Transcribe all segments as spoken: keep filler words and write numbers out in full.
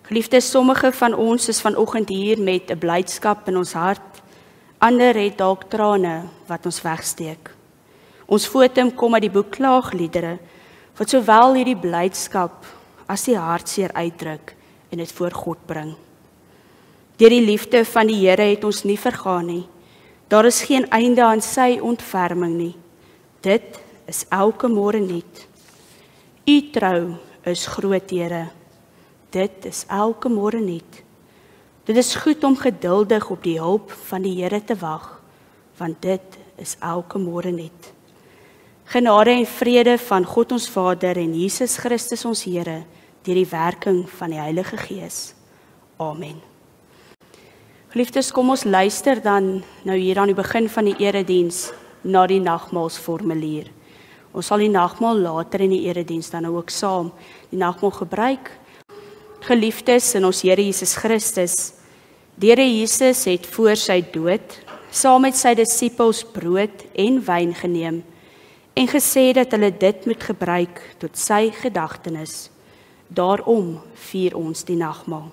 Geliefdes, sommige van ons is vanoggend hier met 'n blydskap in ons hart, ander het dalk trane wat ons wegsteek. Ons fotum kom uit die boek Klaagliedere, wat sowel hierdie blydskap as die hartseer uitdruk en dit voor God bring. Deur die liefde van die Here het ons nie vergaan nie. Daar is geen einde aan sy ontferming nie. Dit is elke môre nuut. U trou is groot, Here. Dit is elke môre nuut. Dit is goed om geduldig op die hulp van die Here te wag, want dit is elke môre nuut. Genade en vrede van God ons Vader en Jesus Christus ons Here, deur die werking van die Heilige Gees. Amen. Geliefdes, kom ons luister dan nou hier aan die begin van die erediens na die nagmaalsformulier. Ons sal die nagmaal later in die erediens dan nou ook saam die nagmaal gebruik. Geliefdes in ons Here Jesus Christus, die Here Jesus het voor sy dood saam met sy disippels brood en wyn geneem en gesê dat hulle dit moet gebruik tot sy gedagtenis. Daarom vier ons die nagmaal.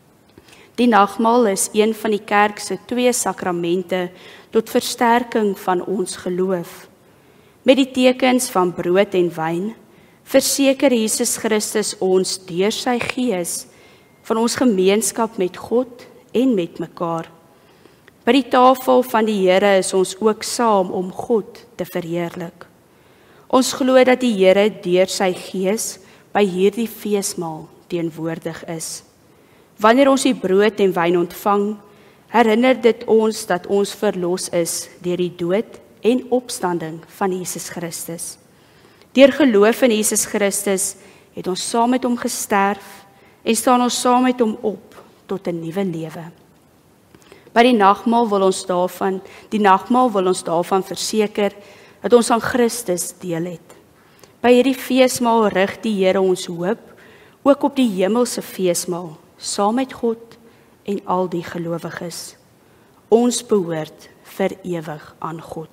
Die nagmaal is een van die kerk se twee sakramente tot versterking van ons geloof. Met die tekens van brood en wyn verseker Jesus Christus ons deur sy Gees van ons gemeenskap met God en met mekaar. By die tafel van die Here is ons ook saam om God te verheerlik. Ons glo dat die Here deur sy Gees by hierdie feesmaal teenwoordig is. Wanneer ons die brood en wyn ontvang, herinner dit ons dat ons verlos is deur die dood en opstanding van Jesus Christus. Deur geloof in Jesus Christus het ons saam met hom gesterf en staan ons saam met hom op tot 'n nuwe lewe. By die nagmaal wil ons daarvan, die nagmaal wil ons daarvan verseker dat ons aan Christus deel het. By hierdie feesmaal rig die Here ons hoop ook op die hemelse feesmaal, saam met God en al die gelowiges. Ons behoort vir ewig aan God.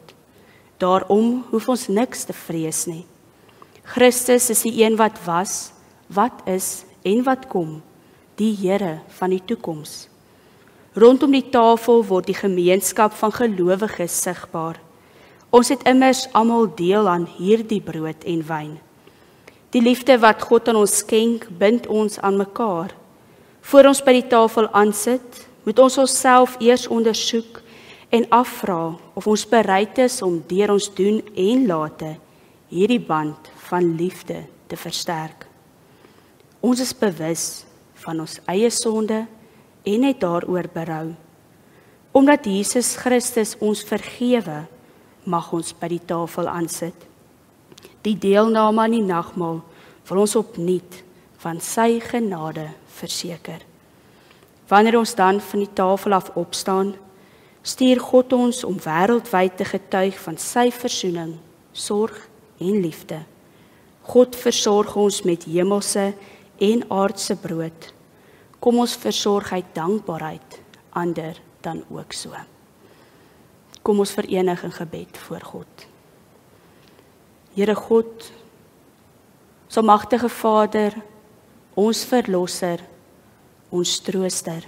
Daarom hoef ons niks te vrees nie. Christus is die een wat was, wat is en wat kom, die Here van die toekoms. Rondom die tafel word die gemeenskap van gelowiges sigbaar. Ons het immers almal deel aan hierdie brood en wyn. Die liefde wat God aan ons skenk, bind ons aan mekaar. Voor ons by die tafel aansit, moet ons onsself eers ondersoek en afvra of ons bereid is om deur ons doen en late hierdie band van liefde te versterk. Ons is bewus van ons eie sonde en het daaroor berou. Omdat Jesus Christus ons vergewe, mag ons by die tafel aansit. Die deelname aan die nagmaal wil ons opnuut van sy genade verseker. Wanneer ons dan van die tafel af opstaan, stuur God ons om wêreldwyd te getuig van sy versoening, sorg en liefde. God versorg ons met hemelse en aardse brood. Kom ons versorg uit dankbaarheid, ander dan ook so. Kom ons verenig in gebed voor God. Here God, ons almagtige Vader, ons verlosser, ons trooster.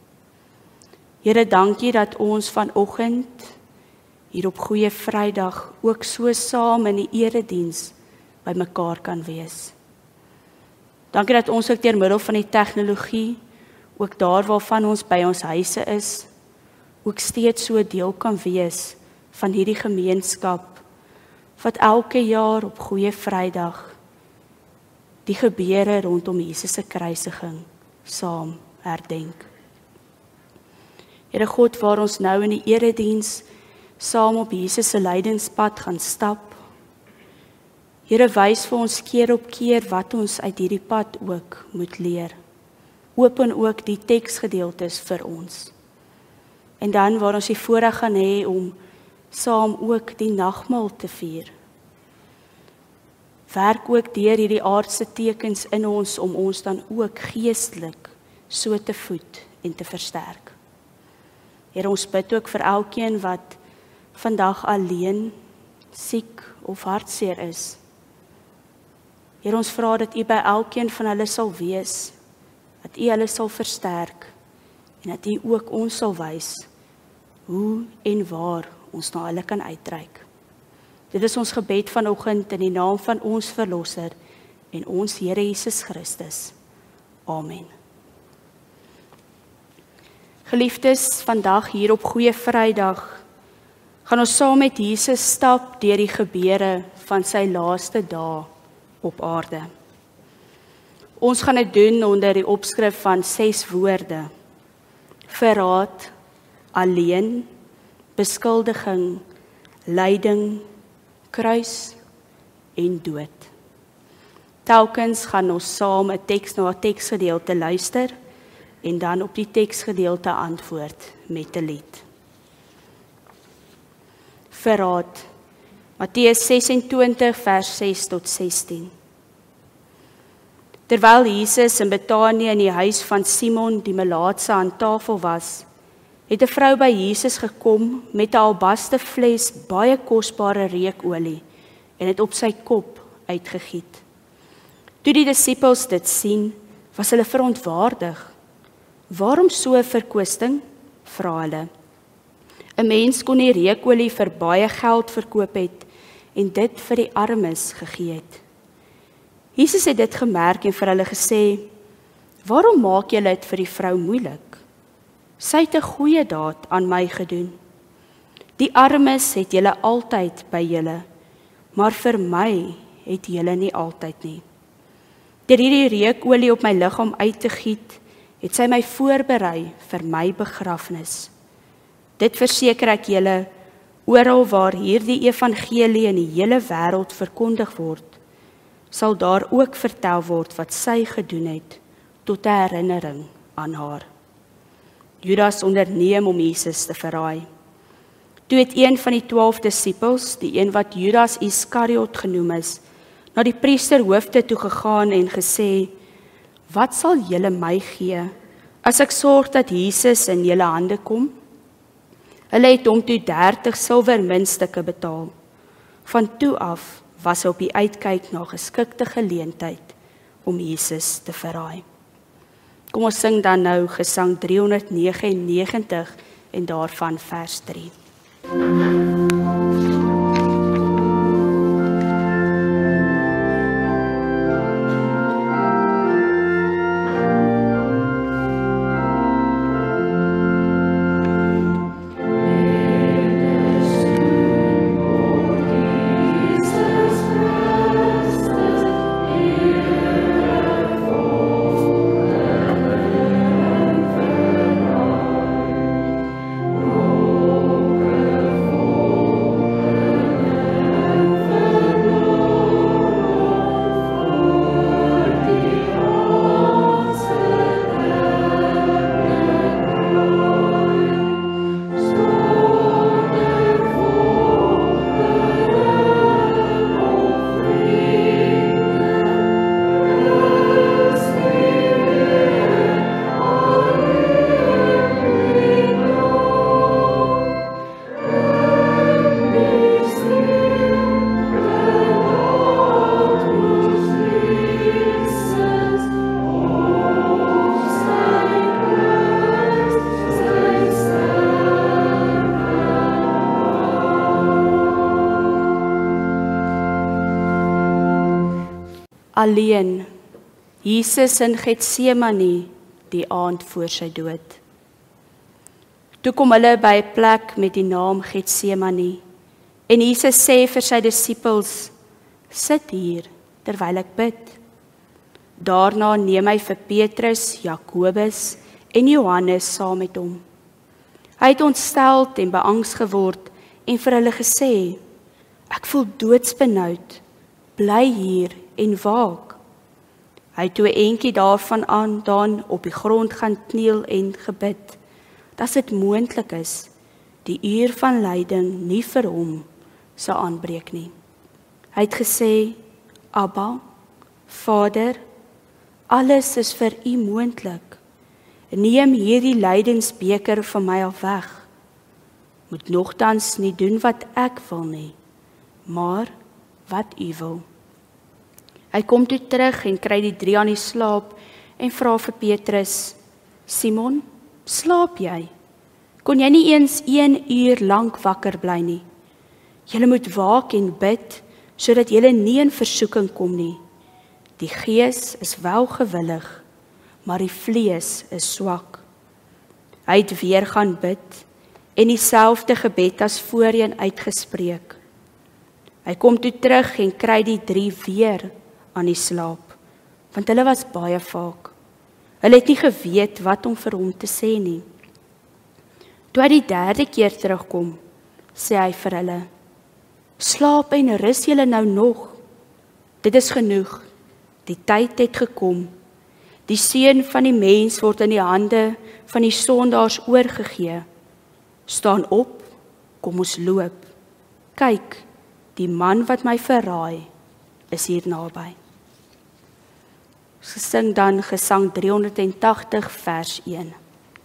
Here, dankie dat ons vanoggend hier op Goeie Vrydag ook so saam in die erediens by mekaar kan wees. Dankie dat ons ook deur middel van die tegnologie, ook daar waarvan ons by ons huise is, ook steeds so deel kan wees van hierdie gemeenskap, wat elke jaar op Goeie Vrydag die gebeure rondom Jesus se kruisiging saam herdenk. Here God, waar ons nou in die erediens saam op Jesus se lydingspad gaan stap, Here, wys vir ons keer op keer wat ons uit hierdie pad ook moet leer. Open ook die teksgedeeltes vir ons. En dan waar ons die voorreg gaan hê om saam ook die nagmaal te vier. Werk ook deur hierdie aardse tekens in ons om ons dan ook geestelik so te voed en te versterk. Here, ons bid ook vir elkeen wat vandag alleen, siek of hartseer is. Here, ons vra dat U by elkeen van hulle sal wees, dat U hulle sal versterk en dat U ook ons sal wys hoe en waar ons na hulle kan uitreik. Dit is ons gebed vanoggend in die naam van ons Verlosser en ons Here Jesus Christus. Amen. Geliefdes, vandag hier op Goeie Vrydag gaan ons saam met Jesus stap deur die gebeure van sy laaste dae op aarde. Ons gaan dit doen onder die opskrif van ses woorde: verraad, alleen, beskuldiging, lyding, kruis en dood. Telkens gaan ons saam 'n teks na 'n teksgedeelte luister en dan op die teksgedeelte antwoord met 'n lied. Verraad, Matteus sesentwintig vers ses tot sestien. Terwyl Jesus in Betanië in die huis van Simon die melaatse aan tafel was, het 'n vrou by Jesus gekom met 'n albaste fles baie kosbare reukolie en het op sy kop uitgegiet. Toe die disippels dit sien, was hulle verontwaardig. "Waarom so 'n verkwisting?" vra hulle. 'n Mens kon die reukolie vir baie geld verkoop het en dit vir die armes gegee het. Jesus het dit gemerk en vir hulle gesê, "Waarom maak julle dit vir die vrou moeilik? Sy het 'n goeie daad aan my gedoen. Die armes het julle altyd by julle, maar vir my het julle nie altyd nie. Deur hierdie reukolie op my liggaam uit te giet, het sy my voorberei vir my begrafnis. Dit verseker ek julle, oral waar hierdie evangelie in die hele wêreld verkondig word, sal daar ook vertel word wat sy gedoen het, tot 'n herinnering aan haar." Judas onderneem om Jesus te verraai. Toe het een van die twaalf disippels, die een wat Judas Iskariot genoem is, na die priesterhoofde toe gegaan en gesê, "Wat sal julle my gee, as ek sorg dat Jesus in julle hande kom?" Hulle het hom toe dertig silwer muntstukke betaal. Van toe af was hy op die uitkyk na geskikte geleentheid om Jesus te verraai. Kom ons sing dan nou gesang driehonderdnegenennegentig en daarvan vers drie. Alleen, Jesus in Getsemane die aand voor sy dood. Toe kom hulle by 'n plek met die naam Getsemane en Jesus sê vir sy disippels, "Sit hier terwyl ek bid." Daarna neem hy vir Petrus, Jakobus en Johannes saam met hom. Hy het ontsteld en beangs geword en vir hulle gesê, "Ek voel doodsbenoud, bly hier en waak." Hy het toe 'n entjie daarvan aan dan op die grond gaan kniel en gebid, dat dit moontlik is, die uur van lyding nie vir hom sou aanbreek nie. Hy het gesê, "Abba, Vader, alles is vir U moontlik. Neem hierdie lydingsbeker van my af weg. Moet nogtans nie doen wat ek wil nie, maar wat U wil." Hy kom toe terug en kry die drie aan die slaap en vra vir Petrus, Simon, slaap jy? Kon jy nie eens een uur lank wakker bly nie? Julle moet waak en bid, sodat julle nie in versoeking kom nie. Die gees is wel gewillig, maar die vlees is swak. Hy het weer gaan bid, en dieselfde gebed as voorheen uitgespreek. Hy kom toe terug en kry die drie weer aan die slaap, want hulle was baie vaak. Hulle het nie geweet wat om vir hom te sê nie. Toe hy die derde keer terugkom, sê hy vir hulle, slaap en rus julle nou nog. Dit is genoeg, die tyd het gekom. Die seun van die mens word in die hande van die sondaars oorgegee. Staan op, kom ons loop. Kyk, die man wat my verraai, is hier naby. Ons gesing dan gesang driehonderdtagtig vers een.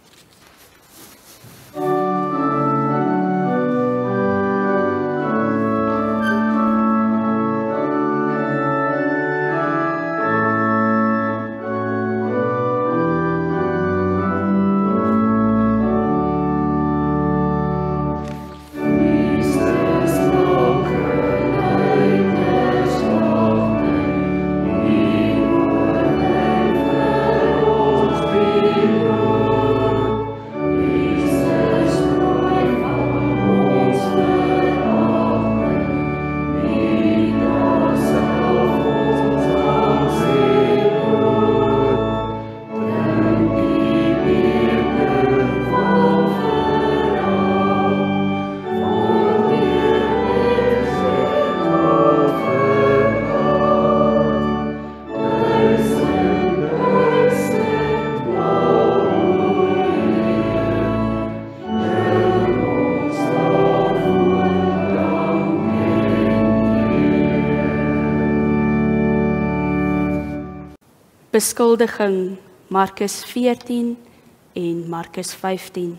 Beskuldiging Markus veertien en Markus vyftien.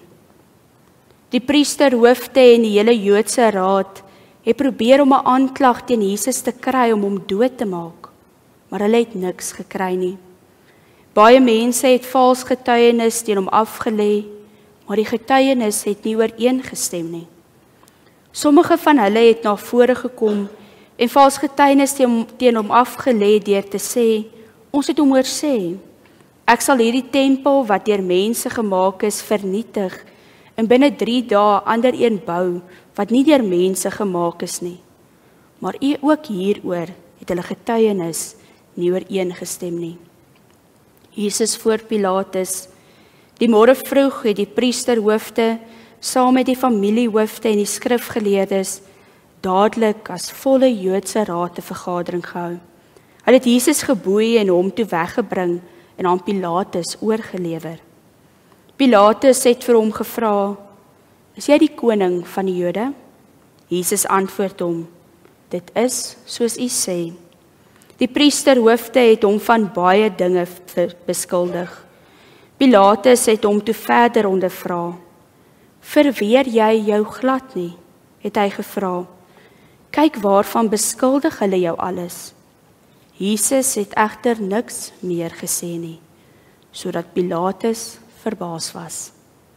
Die priesterhoofde en die hele Joodse raad het probeer om 'n aanklag teen Jesus te kry om hom dood te maak, maar hulle het niks gekry nie. Baie mense het vals getuienis teen hom afgelê, maar die getuienis het nie ooreengestem nie. Sommige van hulle het na vore gekom en vals getuienis teen, teen hom afgelê deur te sê, ons het hom hoor sê, ek sal hierdie tempel wat deur mense gemaak is vernietig en binne drie dae ander een bou wat nie deur mense gemaak is nie. Maar ook hieroor het hulle getuienis nie ooreengestem nie. Jesus voor Pilatus. Die môre vroeg het die priesterhoofde saam met die familiehoofde en die skrifgeleerdes dadelik as volle Joodse raad 'n vergadering gehou. Hulle het Jesus geboei en hom toe weggebring en aan Pilatus oorgelewer. Pilatus het vir hom gevra, is jy die koning van die Jode? Jesus antwoord hom, dit is soos u sê. Die priesterhoofde het hom van baie dinge beskuldig. Pilatus het hom toe verder ondervra. Verweer jy jou glad nie, het hy gevra. Kyk waarvan beskuldig hulle jou alles. Jesus het egter niks meer gesê nie, sodat Pilatus verbaas was.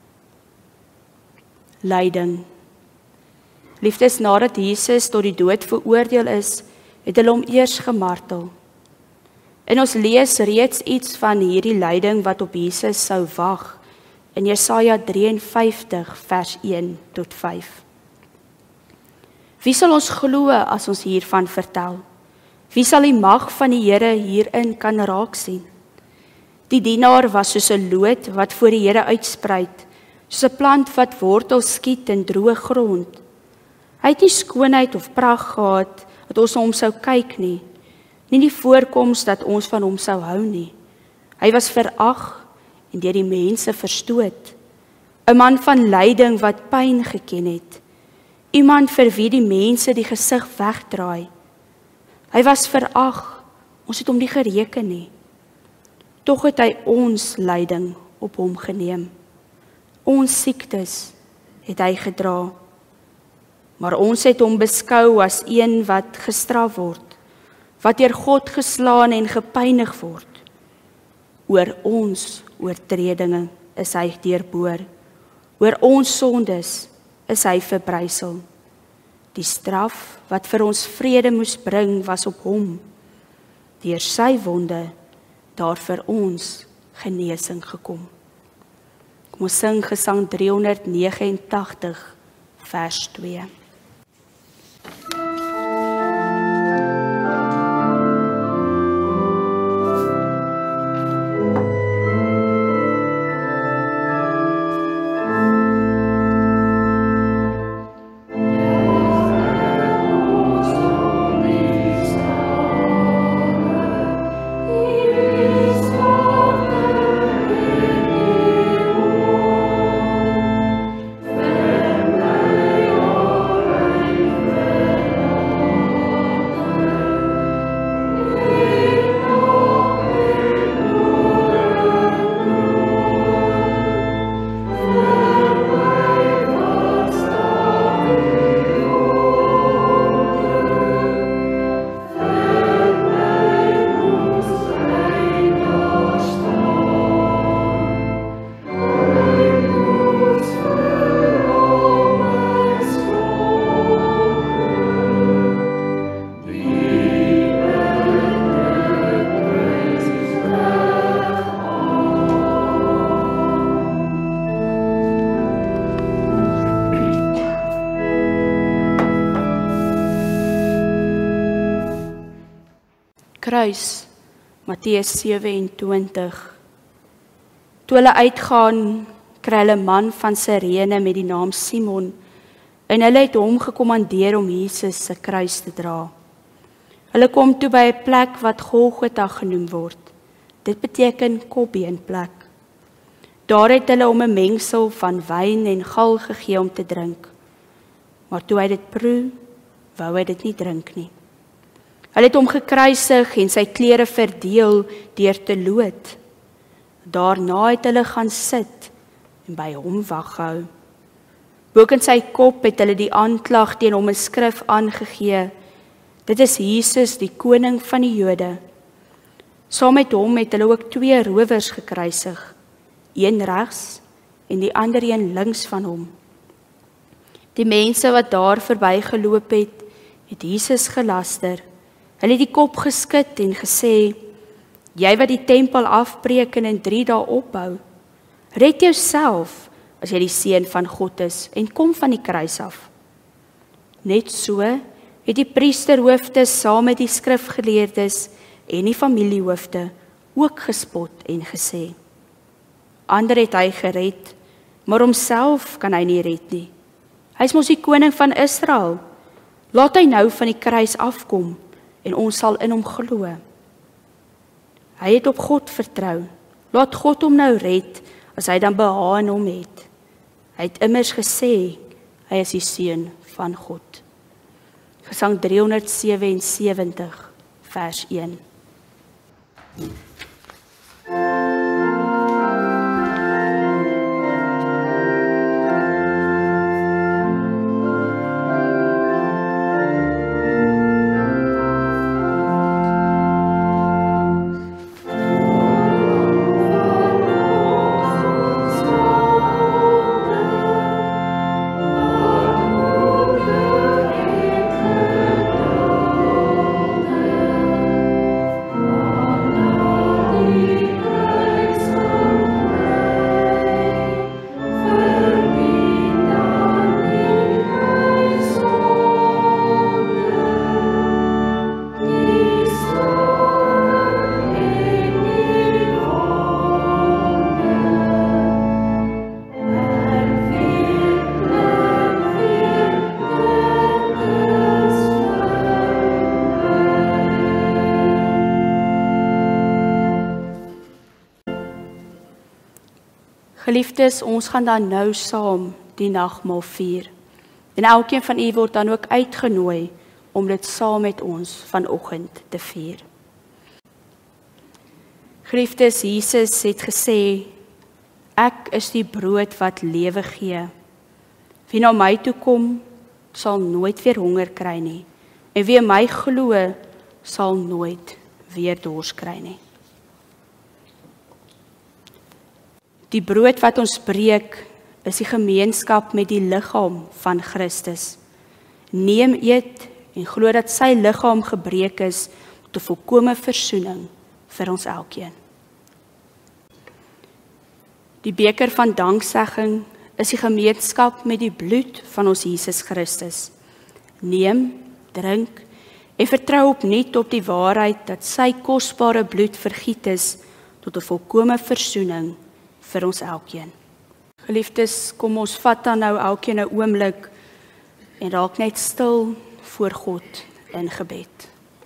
Lyding. Liefdes, nadat Jesus tot die dood veroordeel is, het hulle hom eers gemartel. En ons lees reeds iets van hierdie lyding wat op Jesus sou wag in Jesaja drie en vyftig vers een tot vyf. Wie sal ons glo as ons hiervan vertel? Wie sal die mag van die Here hierin kan raak sien? Die dienaar was soos 'n loot wat voor die Here uitspruit, soos 'n plant wat wortels skiet in droë grond. Hy het nie skoonheid of pragt gehad dat ons na hom sou kyk nie, nie die voorkoms dat ons van hom sou hou nie. Hy was verag en deur die mense verstoot, 'n man van lyding wat pyn geken het, iemand vir wie die mense die gesig wegdraai. Hy was verag, ons het hom nie gereken nie. Tog het hy ons lyding op hom geneem. Ons siektes het hy gedra. Maar ons het hom beskou as een wat gestraf word, wat deur God geslaan en gepynig word. Oor ons oortredinge is hy deurboor. Oor ons sondes is hy verbrysel. Die straf wat vir ons vrede moes bring was op hom. Deur sy wonde daar vir ons genesing gekom. Kom ons sing Gesang driehonderdnegenentagtig vers twee. Kruis, Matteus sewe en twintig. Toe hulle uitgaan, kry hulle 'n man van Sirene met die naam Simon, en hulle het hom gekommandeer om Jesus se kruis te dra. Hulle kom toe by 'n plek wat Golgotha genoem word. Dit beteken kopbeenplek. Daar het hulle hom 'n mengsel van wyn en gal gegee om te drink. Maar toe hy dit proe, wou hy dit nie drink nie. Hulle het hom gekruisig en sy klere verdeel deur te loot. Daarna het hulle gaan sit en by hom wag gehou. Boek in sy kop het hulle die aanklag teen hom in skrif aangegee. Dit is Jesus, die koning van die Jode. Saam met hom het hulle ook twee rowers gekruisig, een regs en die ander een links van hom. Die mense wat daar verbygeloop het, het Jesus gelaster. Hulle het die kop geskud en gesê, jy wat die tempel afbreek en in drie dae opbou, red jouself as jy die seun van God is en kom van die kruis af. Net so het die priesterhoofde saam met die skrifgeleerdes en die familiehoofde ook gespot en gesê, ander het hy gered, maar homself kan hy nie red nie. Hy is mos die koning van Israel. Laat hy nou van die kruis afkom en ons sal in hom glo. Hy het op God vertrou. Laat God hom nou red, as hy dan behaag in hom het. Hy het immers gesê, hy is die seun van God. Gesang driehonderdsewensewentig, vers een. Geliefdes, ons gaan dan nou saam die nagmaal vier. En elkeen van u word dan ook uitgenooi om dit saam met ons vanoggend te vier. Geliefdes, Jesus het gesê, ek is die brood wat lewe gee. Wie na my toe kom, sal nooit weer honger kry nie. En wie in my glo, sal nooit weer dors kry nie. Die brood wat ons breek, is die gemeenskap met die liggaam van Christus. Neem, eet en glo dat sy liggaam gebreek is tot 'n volkomme versoening vir ons elkeen. Die beker van danksegging is die gemeenskap met die bloed van ons Jesus Christus. Neem, drink en vertrou opnuut op die waarheid dat sy kosbare bloed vergiet is tot 'n volkomme versoening vir ons elkeen. Geliefdes, kom ons vat dan nou elkeen 'n oomblik en raak net stil voor God in gebed.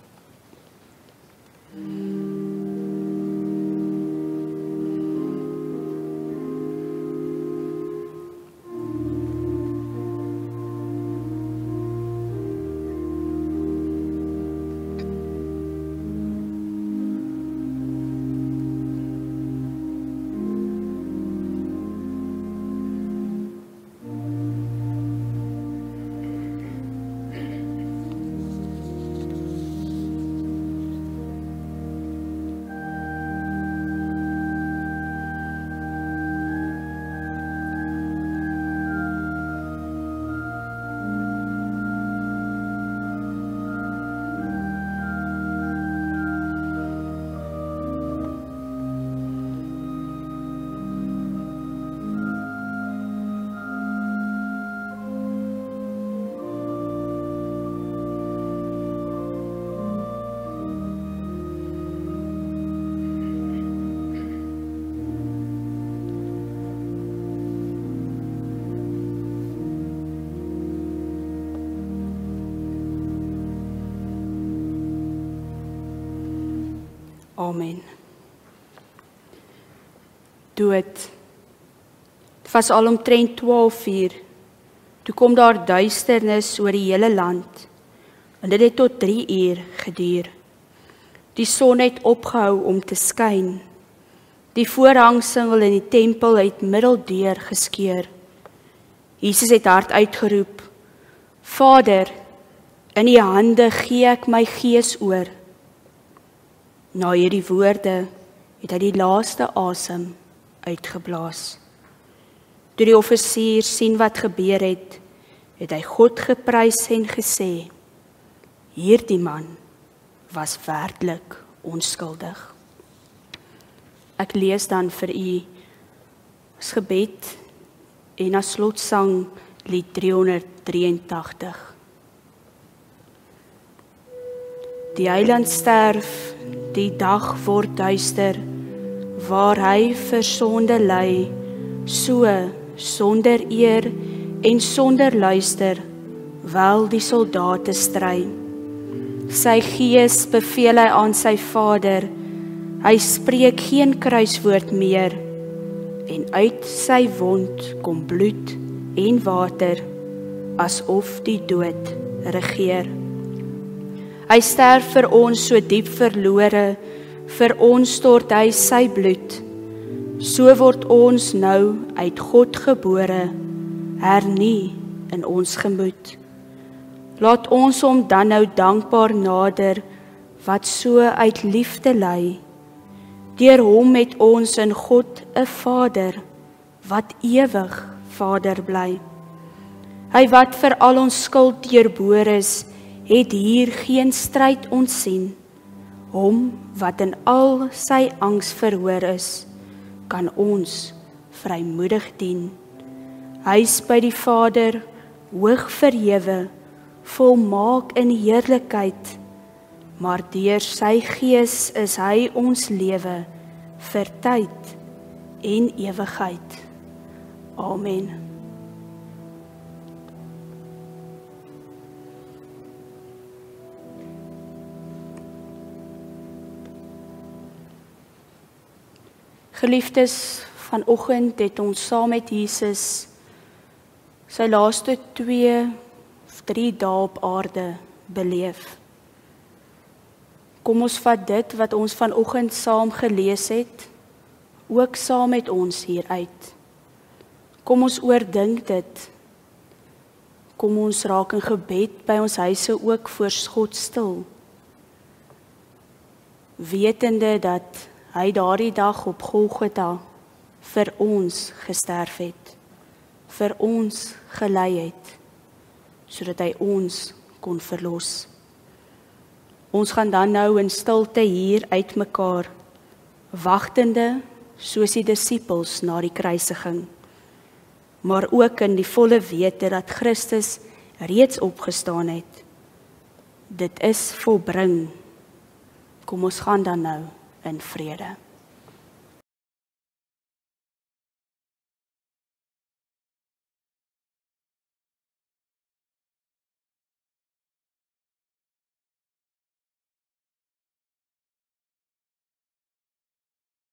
Amen. Dood. Het was al omtrent twaalf uur. Toe kom daar duisternis oor die hele land. En dit het tot drie uur geduur. Die son het opgehou om te skyn. Die voorhangsel in die tempel het middeldeur geskeur. Jesus het hard uitgeroep: Vader, in U hande gee ek my gees oor. Na hierdie woorde het hy die laaste asem uitgeblaas. Toe die offisier sien wat gebeur het, het hy God geprys en gesê: Hierdie man was werklik onskuldig. Ek lees dan vir u as gebed en as slotsang lied driehonderddrieëntagtig. Die Heiland sterf, die dag word duister, waar hy vir sonde ly, so sonder eer en sonder luister, wel die soldate stry. Sy gees beveel hy aan sy Vader, hy spreek geen kruiswoord meer, en uit sy wond kom bloed en water, asof die dood regeer. Hy sterf vir ons so diep verlore, vir ons stort hy sy bloed. So word ons nou uit God gebore, hernie in ons gemoed. Laat ons hom dan nou dankbaar nader, wat so uit liefde ly. Deur hom het ons in God 'n Vader, wat ewig Vader bly. Hy wat vir al ons skuld deurboor is, het hier geen stryd ontsien. Hom wat in al sy angs verhoor is, kan ons vrymoedig dien. Hy's by die Vader, hoog verhewe, volmaak in heerlikheid, maar deur sy gees is hy ons lewe vir tyd en ewigheid. Amen. Geliefdes, vanoggend het ons saam met Jesus sy laaste twee of drie dae op aarde beleef. Kom ons vat dit wat ons vanoggend saam gelees het, ook saam met ons hier uit. Kom ons oordink dit. Kom ons raak in gebed by ons huise ook voor God stil. Wetende dat hy daardie dag op Golgotha vir ons gesterf het, vir ons gelei het, sodat hy ons kon verlos. Ons gaan dan nou in stilte hier uitmekaar, wagtende soos die disippels na die kruisiging, maar ook in die volle wete dat Christus reeds opgestaan het. Dit is volbring. Kom ons gaan dan nou in vrede.